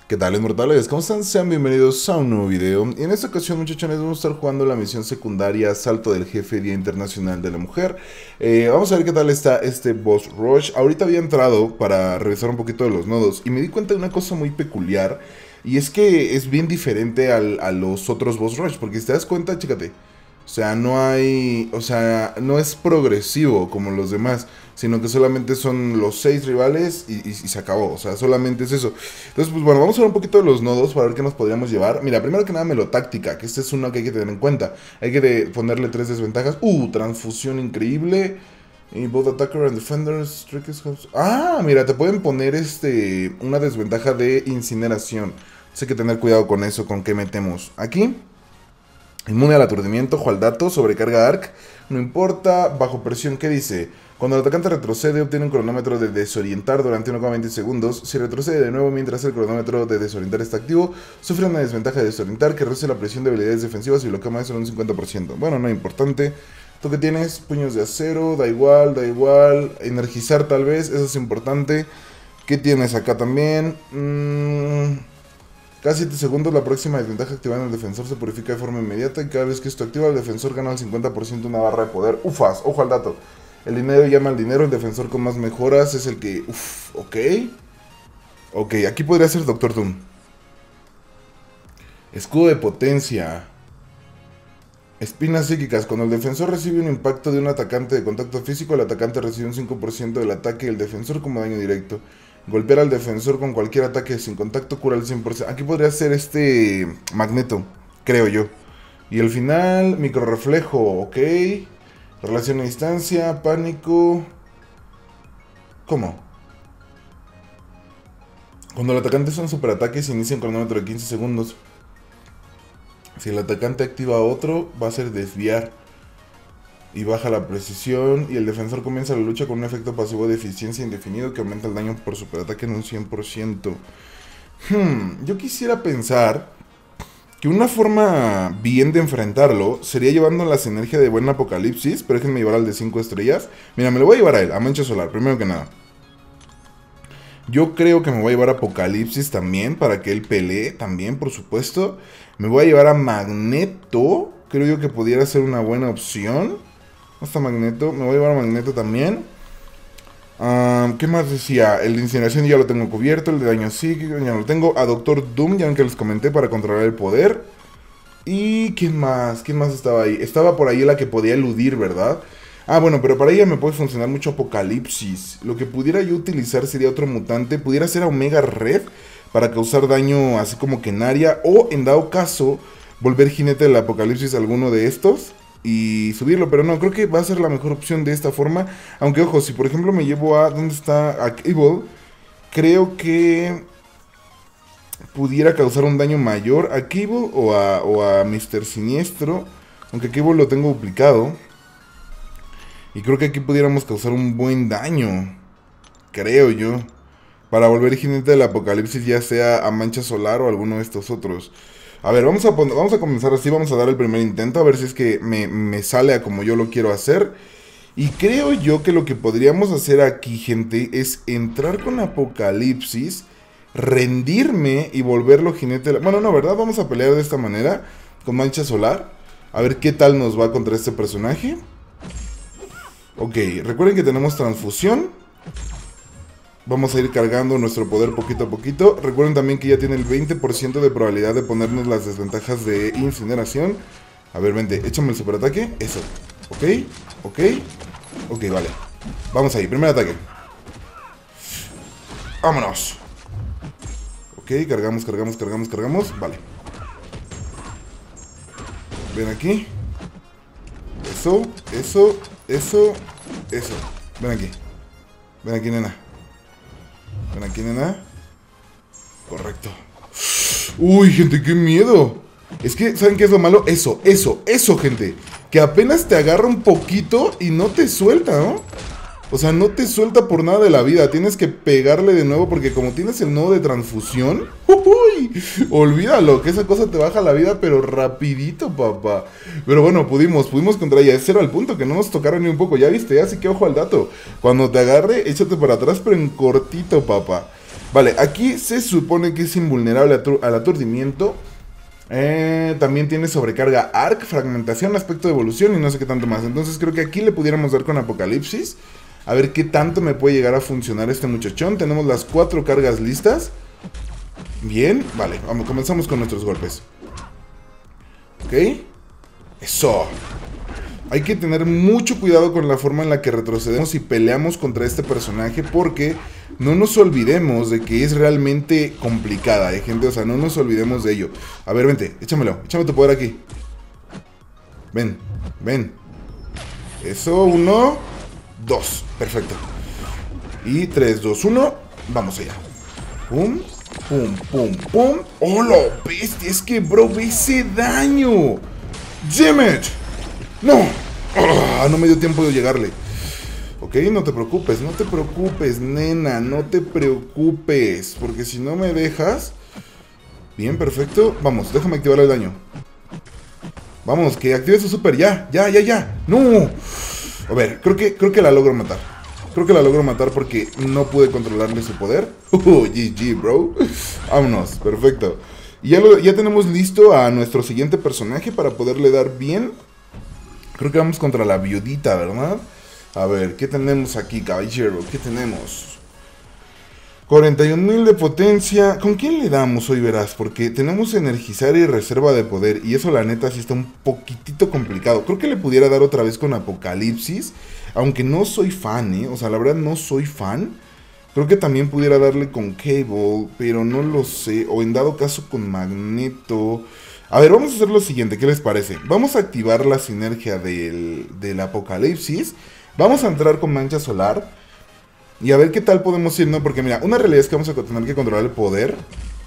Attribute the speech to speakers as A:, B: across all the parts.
A: ¿Qué tal, inmortales? ¿Cómo están? Sean bienvenidos a un nuevo video. Y en esta ocasión, muchachones, vamos a estar jugando la misión secundaria Asalto del Jefe, Día Internacional de la Mujer. Vamos a ver qué tal está este boss rush. Ahorita había entrado para revisar un poquito de los nodos y me di cuenta de una cosa muy peculiar. Y es que es bien diferente a los otros boss rush, porque si te das cuenta, chécate. O sea, no es progresivo como los demás, sino que solamente son los 6 rivales y se acabó. O sea, solamente es eso. Entonces, pues bueno, vamos a ver un poquito de los nodos para ver qué nos podríamos llevar. Mira, primero que nada, melotáctica, que este es uno que hay que tener en cuenta. Hay que ponerle 3 desventajas. Transfusión increíble. Y both attacker and defenders. Ah, mira, te pueden poner una desventaja de incineración. Entonces hay que tener cuidado con eso, con qué metemos. Aquí. Inmune al aturdimiento, ojo al dato, sobrecarga arc, no importa, bajo presión, ¿qué dice? Cuando el atacante retrocede, obtiene un cronómetro de desorientar durante 1,20 segundos. Si retrocede de nuevo mientras el cronómetro de desorientar está activo, sufre una desventaja de desorientar que reduce la presión de habilidades defensivas y bloquea más en un 50%. Bueno, no es importante. ¿Tú qué tienes? Puños de acero, da igual, da igual. Energizar tal vez, eso es importante. ¿Qué tienes acá también? Cada 7 segundos la próxima desventaja activada en el defensor se purifica de forma inmediata y cada vez que esto activa el defensor gana el 50% de una barra de poder. Ufas, ojo al dato. El dinero llama al dinero, el defensor con más mejoras es el que... ok. Ok, aquí podría ser Doctor Doom. Escudo de potencia. Espinas psíquicas. Cuando el defensor recibe un impacto de un atacante de contacto físico, el atacante recibe un 5% del ataque del defensor como daño directo. Golpear al defensor con cualquier ataque sin contacto cura el 100%. Aquí podría ser Magneto, creo yo. Y el final, micro reflejo, ok. Relación a distancia, pánico. ¿Cómo? Cuando el atacante es un superataque se inicia un cronómetro de 15 segundos. Si el atacante activa otro, va a ser desviar. Y baja la precisión. Y el defensor comienza la lucha con un efecto pasivo de eficiencia indefinido que aumenta el daño por superataque en un 100%. Yo quisiera pensar que una forma bien de enfrentarlo sería llevando la sinergia de buen apocalipsis. Pero déjenme llevar al de 5 estrellas. Mira, me lo voy a llevar a él, a Mancha Solar, primero que nada. Yo creo que me voy a llevar a Apocalipsis también, para que él pelee también, por supuesto. Me voy a llevar a Magneto, creo yo que pudiera ser una buena opción. Hasta Magneto, me voy a llevar a Magneto también. ¿Qué más decía? El de incineración ya lo tengo cubierto, el de daño psíquico ya lo tengo. A Doctor Doom, ya que les comenté, para controlar el poder. ¿Y quién más? ¿Quién más estaba ahí? Estaba por ahí la que podía eludir, ¿verdad? Bueno, pero para ella me puede funcionar mucho Apocalipsis. Lo que pudiera yo utilizar sería otro mutante. Pudiera ser a Omega Red para causar daño así como que en área. O en dado caso, volver jinete del Apocalipsis a alguno de estos y subirlo. Pero no, creo que va a ser la mejor opción de esta forma. Aunque ojo, si por ejemplo me llevo a... ¿Dónde está? A Cable. Creo que pudiera causar un daño mayor a Cable o a Mr. Siniestro. Aunque Cable lo tengo duplicado. Y creo que aquí pudiéramos causar un buen daño. Creo yo. Para volver jinete del apocalipsis, ya sea a Mancha Solar o alguno de estos otros. A ver, vamos a comenzar así. Vamos a dar el primer intento. A ver si es que me sale a como yo lo quiero hacer. Y creo yo que lo que podríamos hacer aquí, gente, es entrar con Apocalipsis, rendirme y volverlo jinete. Bueno, no, ¿verdad? Vamos a pelear de esta manera. Con Mancha Solar. A ver qué tal nos va contra este personaje. Ok, recuerden que tenemos transfusión. Vamos a ir cargando nuestro poder poquito a poquito. Recuerden también que ya tiene el 20% de probabilidad de ponernos las desventajas de incineración. A ver, vente, échame el superataque. Eso, ok, vale. Vamos ahí, primer ataque. Vámonos. Ok, cargamos, vale. Ven aquí. Eso. Ven aquí, nena. Correcto. Uy, gente, qué miedo. Es que, ¿saben qué es lo malo? Eso, gente. Que apenas te agarra un poquito y no te suelta, ¿no? O sea, no te suelta por nada de la vida. Tienes que pegarle de nuevo porque como tienes el nodo de transfusión, ¡uy! Olvídalo, que esa cosa te baja la vida, pero rapidito, papá. Pero bueno, pudimos contra ella. Ese era el punto, que no nos tocaron ni un poco. Ya viste, así que ojo al dato. Cuando te agarre, échate para atrás, pero en cortito, papá. Vale, aquí se supone que es invulnerable al aturdimiento. También tiene sobrecarga arc, fragmentación, aspecto de evolución y no sé qué tanto más. Entonces creo que aquí le pudiéramos dar con Apocalipsis. A ver qué tanto me puede llegar a funcionar este muchachón. Tenemos las 4 cargas listas. Bien, vale, vamos, comenzamos con nuestros golpes. Ok. Eso. Hay que tener mucho cuidado con la forma en la que retrocedemos y peleamos contra este personaje, porque no nos olvidemos de que es realmente complicada, gente. O sea, no nos olvidemos de ello. A ver, vente, échamelo, échame tu poder aquí. Ven, ven. Eso, 1, 2, perfecto. Y 3, 2, 1, vamos allá. Pum, pum, pum, pum. ¡Oh, la bestia! Es que, bro, ve ese daño. ¡Damage! ¡No! ¡Ah! No me dio tiempo de llegarle. Ok, no te preocupes, nena. No te preocupes, porque si no me dejas... Bien, perfecto. Vamos, déjame activar el daño. Vamos, que active su super. Ya. ¡No! A ver, creo que la logro matar. Creo que la logro matar porque no pude controlarle su poder. GG, bro. Vámonos, perfecto. Y ya tenemos listo a nuestro siguiente personaje para poderle dar bien. Creo que vamos contra la viudita, ¿verdad? A ver, ¿qué tenemos aquí, caballero? ¿Qué tenemos? 41.000 de potencia. ¿Con quién le damos hoy, verás? Porque tenemos energizar y reserva de poder. Y eso, la neta, sí está un poquitito complicado. Creo que le pudiera dar otra vez con Apocalipsis. Aunque no soy fan, ¿eh? O sea, la verdad no soy fan. Creo que también pudiera darle con Cable, pero no lo sé. O en dado caso con Magneto. A ver, vamos a hacer lo siguiente, ¿qué les parece? Vamos a activar la sinergia del Apocalipsis. Vamos a entrar con Mancha Solar. Y a ver qué tal podemos ir, ¿no? Porque mira, una realidad es que vamos a tener que controlar el poder.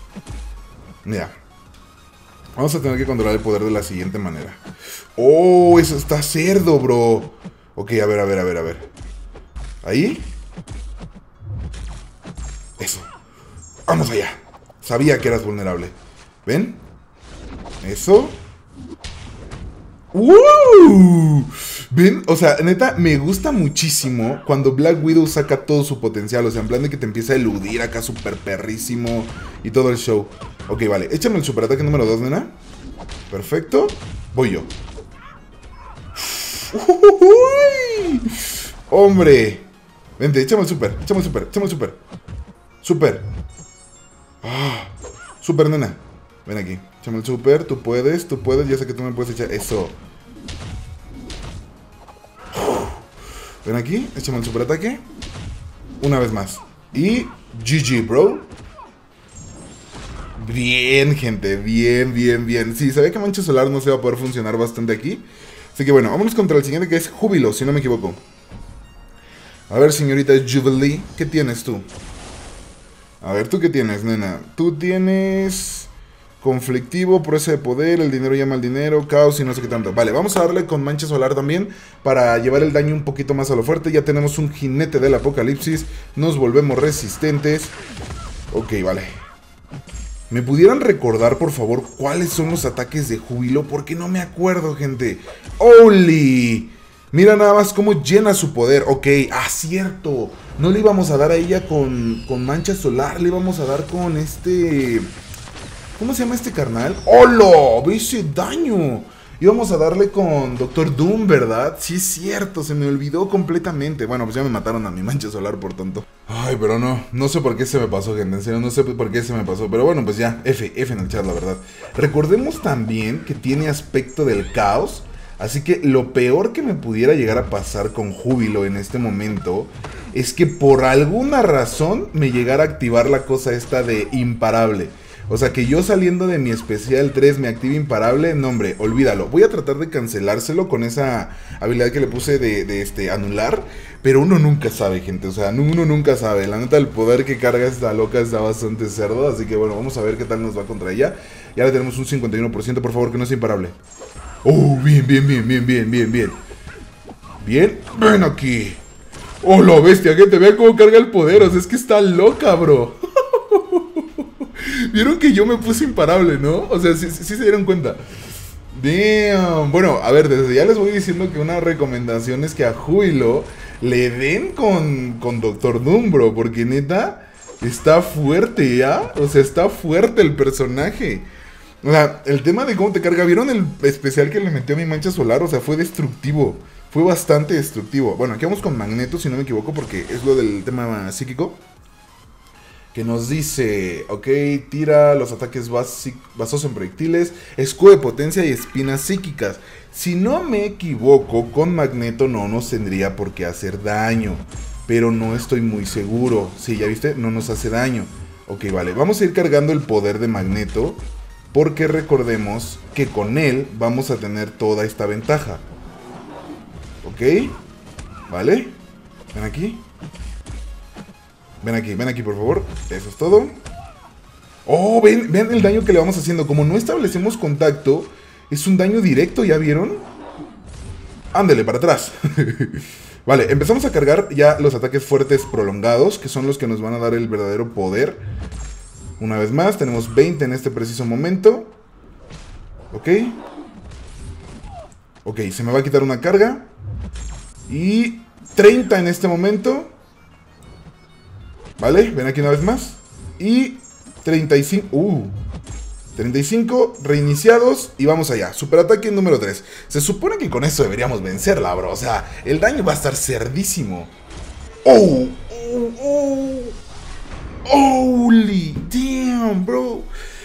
A: Mira. Vamos a tener que controlar el poder de la siguiente manera. ¡Oh! Eso está cerdo, bro. Ok, a ver. Ahí. Eso. Vamos allá. Sabía que eras vulnerable. ¿Ven? Eso. ¿Ven? O sea, neta, me gusta muchísimo cuando Black Widow saca todo su potencial. O sea, en plan de que te empieza a eludir acá súper perrísimo y todo el show. Ok, vale, échame el superataque número 2, nena. Perfecto. Voy yo. Hombre. Vente, échame el super. Super. Super, nena. Ven aquí. Échame el super. Tú puedes. Ya sé que tú me puedes echar. Eso. Ven aquí. Échame el super ataque. Una vez más. Y GG, bro. Bien, gente. Bien. Sí, sabía que Mancha Solar no se va a poder funcionar bastante aquí. Así que bueno, vámonos contra el siguiente, que es Júbilo, si no me equivoco. A ver, señorita Jubilee, ¿qué tienes tú? A ver, ¿tú qué tienes, nena? Tú tienes... conflictivo, pureza de poder, el dinero llama al dinero, caos y no sé qué tanto. Vale, vamos a darle con Mancha Solar también para llevar el daño un poquito más a lo fuerte. Ya tenemos un jinete del apocalipsis. Nos volvemos resistentes. Ok, vale. ¿Me pudieran recordar, por favor, cuáles son los ataques de Júbilo? Porque no me acuerdo, gente. ¡Holy! Mira nada más cómo llena su poder. Ok, cierto. No le íbamos a dar a ella con Mancha Solar. Le íbamos a dar con este... ¿cómo se llama este carnal? ¡Hola! ¡Ve ese daño! Íbamos a darle con Doctor Doom, ¿verdad? Sí es cierto, se me olvidó completamente. Bueno, pues ya me mataron a mi Mancha Solar por tonto. Ay, pero no sé por qué se me pasó, gente. En serio, no sé por qué se me pasó. Pero bueno, pues ya, F en el chat, la verdad. Recordemos también que tiene aspecto del caos. Así que lo peor que me pudiera llegar a pasar con Júbilo en este momento es que por alguna razón me llegara a activar la cosa esta de imparable. O sea, que yo saliendo de mi especial 3 me active imparable, no hombre, olvídalo. Voy a tratar de cancelárselo con esa habilidad que le puse de anular. Pero uno nunca sabe, gente, o sea, uno nunca sabe. La neta, el poder que carga esta loca está bastante cerdo. Así que bueno, vamos a ver qué tal nos va contra ella. Ya le tenemos un 51%, por favor, que no sea imparable. Oh, bien. Bien, ven aquí. Oh, la bestia, gente, vean cómo carga el poder. O sea, es que está loca, bro. Vieron que yo me puse imparable, ¿no? O sea, sí se dieron cuenta. Damn. Bueno, a ver, desde ya les voy diciendo que una recomendación es que a Júbilo le den con Doctor Doom, bro. Porque neta, Está fuerte, ¿ya? O sea, está fuerte el personaje. O sea, el tema de cómo te carga. ¿Vieron el especial que le metió a mi mancha solar? O sea, fue destructivo. Fue bastante destructivo. Bueno, aquí vamos con Magneto, si no me equivoco, porque es lo del tema psíquico. Que nos dice, ok, tira los ataques basados en proyectiles, escudo de potencia y espinas psíquicas. Si no me equivoco, con Magneto no nos tendría por qué hacer daño. Pero no estoy muy seguro. Sí, ya viste, no nos hace daño. Ok, vale, vamos a ir cargando el poder de Magneto. Porque recordemos que con él vamos a tener toda esta ventaja. Ok, vale, ven aquí. Ven aquí, por favor. Eso es todo. Oh, vean el daño que le vamos haciendo. Como no establecemos contacto, es un daño directo, ¿ya vieron? Ándele, para atrás. Vale, empezamos a cargar ya los ataques fuertes prolongados, que son los que nos van a dar el verdadero poder. Una vez más, tenemos 20 en este preciso momento. Ok. Ok, se me va a quitar una carga. Y 30 en este momento. Vale, ven aquí una vez más. Y 35. 35 reiniciados. Y vamos allá. Superataque número 3. Se supone que con eso deberíamos vencerla, bro. O sea, el daño va a estar cerdísimo. ¡Oh! ¡Oh! ¡Oh! ¡Holy damn, bro!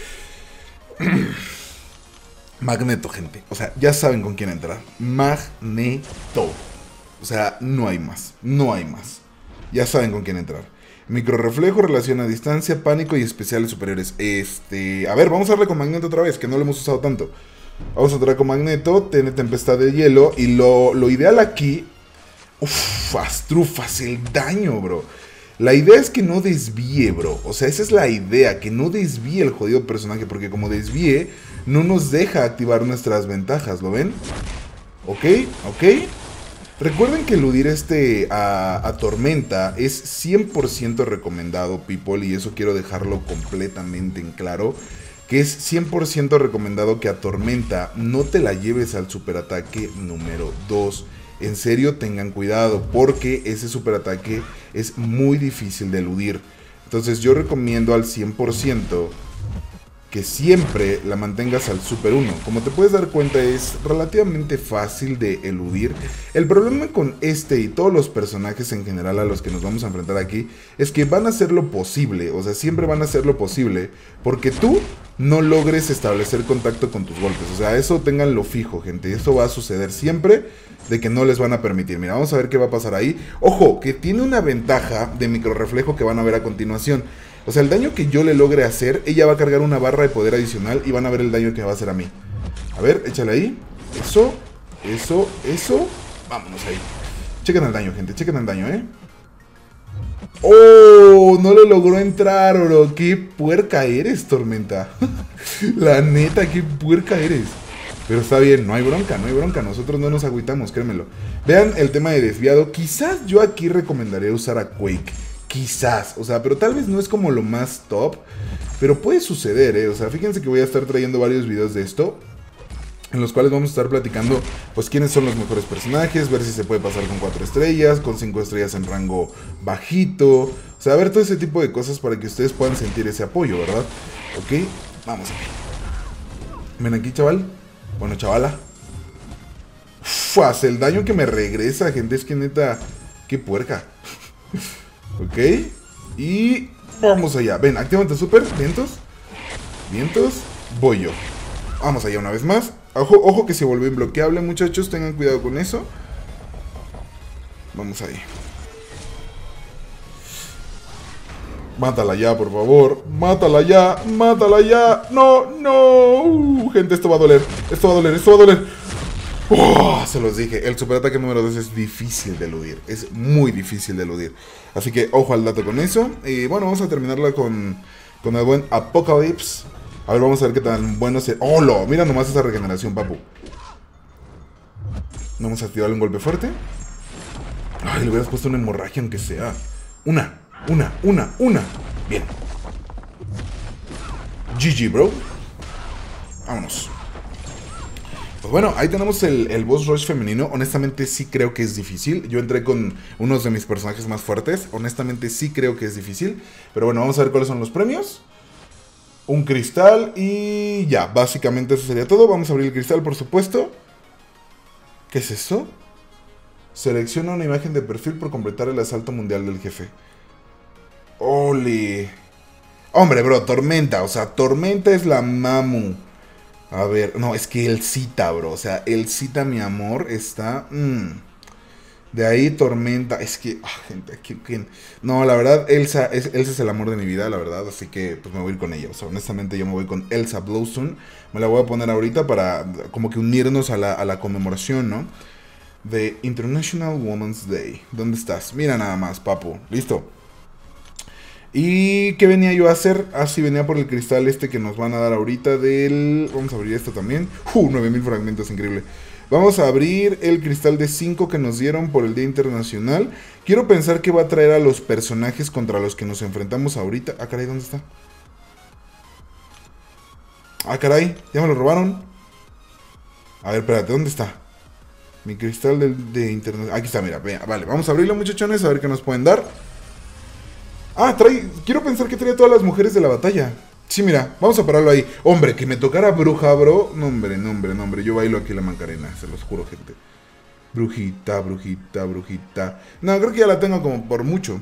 A: Magneto, gente. O sea, ya saben con quién entrar. Magneto. O sea, no hay más. No hay más. Ya saben con quién entrar. Microreflejo, relación a distancia, pánico y especiales superiores. A ver, vamos a darle con Magneto otra vez, que no lo hemos usado tanto. Vamos a entrar con Magneto, tiene tempestad de hielo. Y lo ideal aquí... Uff, astrufas el daño, bro. La idea es que no desvíe, bro. O sea, esa es la idea, que no desvíe el jodido personaje. Porque como desvíe, no nos deja activar nuestras ventajas, ¿lo ven? Ok, ok. Recuerden que eludir a Tormenta es 100% recomendado, people, y eso quiero dejarlo completamente en claro, que es 100% recomendado que a Tormenta no te la lleves al superataque número 2. En serio, tengan cuidado, porque ese superataque es muy difícil de eludir. Entonces yo recomiendo al 100% que siempre la mantengas al Super 1. Como te puedes dar cuenta, es relativamente fácil de eludir. El problema con este y todos los personajes en general a los que nos vamos a enfrentar aquí es que van a hacer lo posible, o sea, siempre van a hacer lo posible porque tú no logres establecer contacto con tus golpes. O sea, eso ténganlo fijo, gente. Esto va a suceder siempre, de que no les van a permitir. Mira, vamos a ver qué va a pasar ahí. Ojo, que tiene una ventaja de microreflejo que van a ver a continuación. O sea, el daño que yo le logre hacer, ella va a cargar una barra de poder adicional y van a ver el daño que va a hacer a mí. A ver, échale ahí. Eso, eso, eso. Vámonos ahí. Chequen el daño, gente, chequen el daño, ¡Oh! No le logró entrar, bro. ¡Qué puerca eres, Tormenta! La neta, qué puerca eres. Pero está bien, no hay bronca, no hay bronca. Nosotros no nos agüitamos, créemelo. Vean el tema de desviado. Quizás yo aquí recomendaría usar a Quake. Quizás, o sea, pero tal vez no es como lo más top. Pero puede suceder, O sea, fíjense que voy a estar trayendo varios videos de esto, en los cuales vamos a estar platicando, pues, quiénes son los mejores personajes, ver si se puede pasar con 4 estrellas, con 5 estrellas en rango bajito. O sea, ver todo ese tipo de cosas para que ustedes puedan sentir ese apoyo, ¿verdad? Ok, vamos aquí. Ven aquí, chaval. Bueno, chavala. Uf, el daño que me regresa, gente, es que neta, qué puerca. Ok, y vamos allá. Ven, actívate super, vientos. Vientos, voy yo. Vamos allá una vez más. Ojo, ojo que se vuelve imbloqueable, muchachos, tengan cuidado con eso. Vamos ahí. Mátala ya, por favor. Mátala ya, mátala ya. No, no. Gente, esto va a doler. Esto va a doler, esto va a doler. Oh, se los dije, el superataque número 2 es difícil de eludir. Es muy difícil de eludir. Así que ojo al dato con eso. Y bueno, vamos a terminarla con el buen Apocalypse. A ver, vamos a ver qué tan bueno se... ¡Oh, lo! Mira nomás esa regeneración, papu. Vamos a activarle un golpe fuerte. Ay, le hubieras puesto una hemorragia aunque sea. Una. Bien. GG, bro. Vámonos. Pues bueno, ahí tenemos el boss rush femenino. Honestamente sí creo que es difícil. Yo entré con unos de mis personajes más fuertes. Honestamente sí creo que es difícil. Pero bueno, vamos a ver cuáles son los premios. Un cristal y ya, básicamente eso sería todo. Vamos a abrir el cristal, por supuesto. ¿Qué es esto? Selecciona una imagen de perfil por completar el asalto mundial del jefe. ¡Ole! Hombre, bro, Tormenta. O sea, Tormenta es la mamu. A ver, no, es que Elsita, bro. O sea, Elsita, mi amor, está... De ahí Tormenta. Es que... gente, ¿quién? No, la verdad, Elsa es el amor de mi vida, la verdad. Así que, pues me voy a ir con ella. O sea, honestamente, yo me voy con Elsa Blossom. Me la voy a poner ahorita para como que unirnos a la conmemoración, ¿no? De International Women's Day. ¿Dónde estás? Mira nada más, papu. Listo. ¿Y qué venía yo a hacer? Ah, sí, venía por el cristal este que nos van a dar ahorita del... Vamos a abrir esto también. 9000 fragmentos, increíble. Vamos a abrir el cristal de 5 que nos dieron por el Día Internacional. Quiero pensar que va a traer a los personajes contra los que nos enfrentamos ahorita. Ah, caray, ¿dónde está? Ah, caray, ya me lo robaron. A ver, espérate, ¿dónde está? Mi cristal de Internacional. Aquí está, mira, vale, vamos a abrirlo, muchachones, a ver qué nos pueden dar. Ah, quiero pensar que trae a todas las mujeres de la batalla. Sí, mira, vamos a pararlo ahí. Hombre, que me tocara bruja, bro. No, hombre. Yo bailo aquí la Macarena, se los juro, gente. Brujita. No, creo que ya la tengo como por mucho.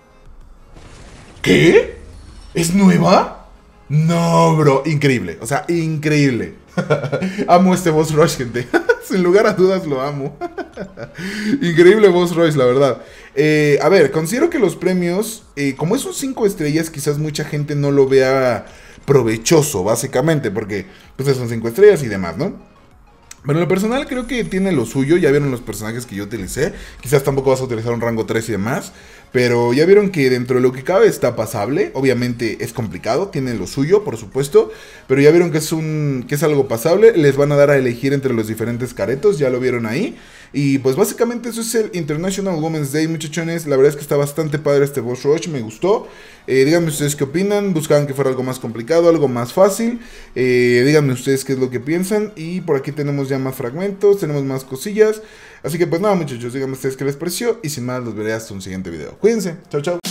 A: ¿Qué? ¿Es nueva? No, bro. Increíble. O sea, increíble. Amo este boss rush, gente. Sin lugar a dudas lo amo. Increíble boss rush, la verdad. A ver, considero que los premios, como es un 5 estrellas, quizás mucha gente no lo vea provechoso, básicamente, porque pues son 5 estrellas y demás, ¿no? Pero en lo personal creo que tiene lo suyo. Ya vieron los personajes que yo utilicé. Quizás tampoco vas a utilizar un rango 3 y demás, pero ya vieron que dentro de lo que cabe está pasable. Obviamente es complicado, tiene lo suyo, por supuesto, pero ya vieron que es algo pasable. Les van a dar a elegir entre los diferentes caretos, ya lo vieron ahí. Y pues básicamente eso es el International Women's Day, muchachones. La verdad es que está bastante padre este boss rush, me gustó. Díganme ustedes qué opinan. Buscaban que fuera algo más complicado, algo más fácil. Díganme ustedes qué es lo que piensan. Y por aquí tenemos ya más fragmentos, tenemos más cosillas. Así que pues nada, muchachos, díganme ustedes qué les pareció. Y sin más, los veré hasta un siguiente video. Cuídense, chao, chao.